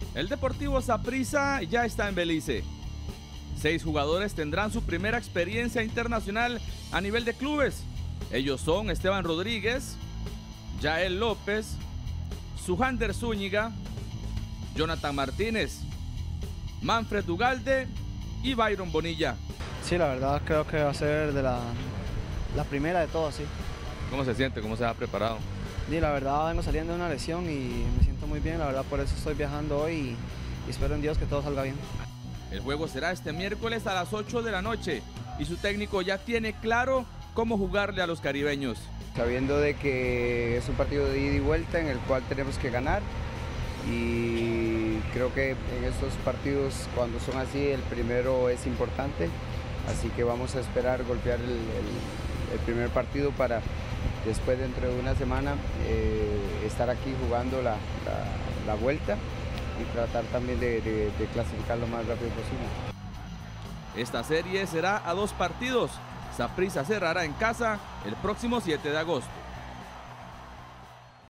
El Deportivo Saprissa ya está en Belice. 6 jugadores tendrán su primera experiencia internacional a nivel de clubes. Ellos son Esteban Rodríguez, Yael López, Sujander Zúñiga, Jonathan Martínez, Manfred Ugalde y Byron Bonilla. Sí, la verdad creo que va a ser de la primera de todas, sí. ¿Cómo se siente? ¿Cómo se ha preparado? Sí, la verdad vengo saliendo de una lesión y me siento muy bien, la verdad por eso estoy viajando hoy y espero en Dios que todo salga bien. El juego será este miércoles a las 8 de la noche y su técnico ya tiene claro cómo jugarle a los caribeños. Sabiendo de que es un partido de ida y vuelta en el cual tenemos que ganar, y creo que en estos partidos cuando son así el primero es importante, así que vamos a esperar golpear el primer partido para después dentro de una semana estar aquí jugando la vuelta y tratar también de clasificar lo más rápido posible. Esta serie será a 2 partidos. Saprissa cerrará en casa el próximo 7 de agosto.